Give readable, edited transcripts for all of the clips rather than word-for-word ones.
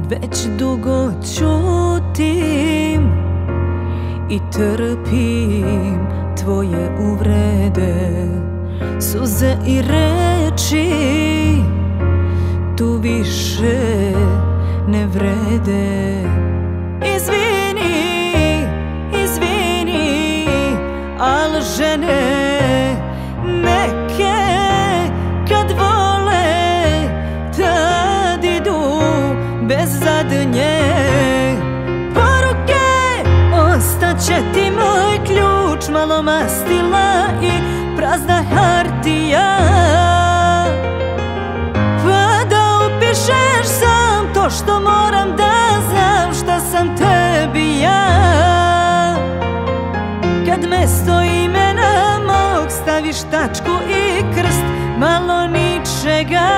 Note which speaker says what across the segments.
Speaker 1: Već dugo ćutim i trpim tvoje uvrede, suze i reči tu više ne vrede. Izvini, izvini, al žene neke kad vole tad idu bez zadnje poruke. Ostaće ti moj ključ, malo mastila i prazna hartija, pa da upišeš sam to što moram da znam, šta sam tebi ja. Kad mesto imena mog staviš tačku i krst, malo ničega.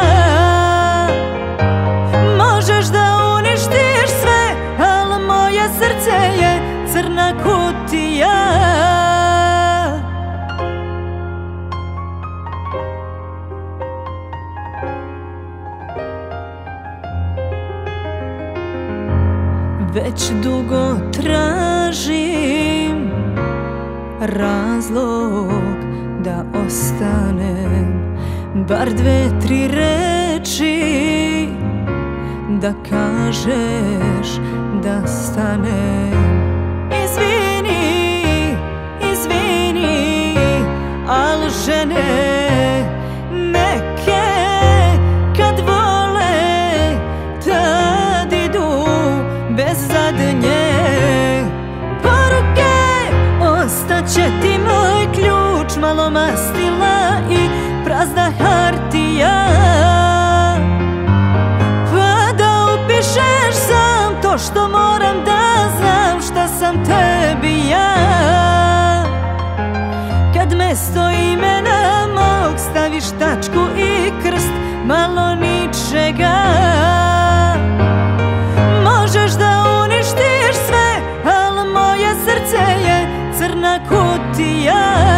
Speaker 1: Možeš da uništiš sve, al moje srce je crna kutija. Već dugo tražim razlog da ostanem, bar 2-3 reči da kažeš da stanem. Izvini, izvini, al žene neke kad vole tad idu bez zadnje poruke. Ostaće ti moj ključ, malo mastila i prazna hartija, pa da upišeš sam to što moram da znam, šta sam tebi ja. Kad mesto imena mog staviš tačku i krst, malo ničega. Možeš da uništiš sve, al moje srce je crna kutija.